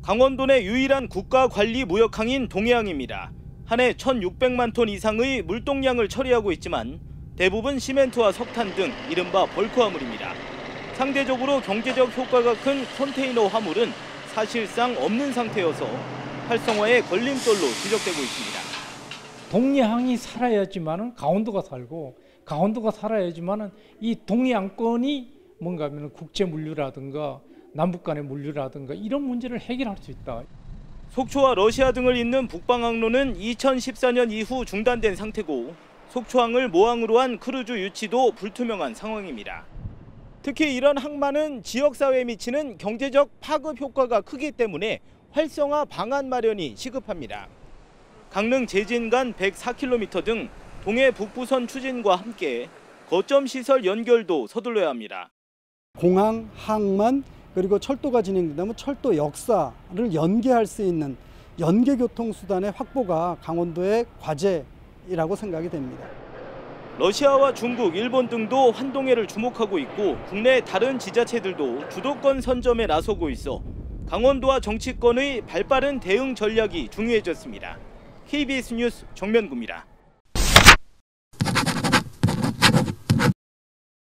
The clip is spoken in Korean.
강원도 내 유일한 국가관리무역항인 동해항입니다. 한 해 1,600만 톤 이상의 물동량을 처리하고 있지만 대부분 시멘트와 석탄 등 이른바 벌크 화물입니다. 상대적으로 경제적 효과가 큰 컨테이너 화물은 사실상 없는 상태여서 활성화의 걸림돌로 지적되고 있습니다. 동해항이 살아야지만은 강원도가 살고 강원도가 살아야지만은 이 동해안권이 뭔가 하면 국제 물류라든가 남북 간의 물류라든가 이런 문제를 해결할 수 있다. 속초와 러시아 등을 잇는 북방항로는 2014년 이후 중단된 상태고 속초항을 모항으로 한 크루즈 유치도 불투명한 상황입니다. 특히 이런 항만은 지역사회에 미치는 경제적 파급 효과가 크기 때문에 활성화 방안 마련이 시급합니다. 강릉 제진 간 104km 등 동해 북부선 추진과 함께 거점 시설 연결도 서둘러야 합니다. 공항, 항만 그리고 철도가 진행된다면 철도 역사를 연계할 수 있는 연계 교통수단의 확보가 강원도의 과제라고 생각이 됩니다. 러시아와 중국, 일본 등도 환동해를 주목하고 있고 국내 다른 지자체들도 주도권 선점에 나서고 있어 강원도와 정치권의 발빠른 대응 전략이 중요해졌습니다. KBS 뉴스 정면구입니다.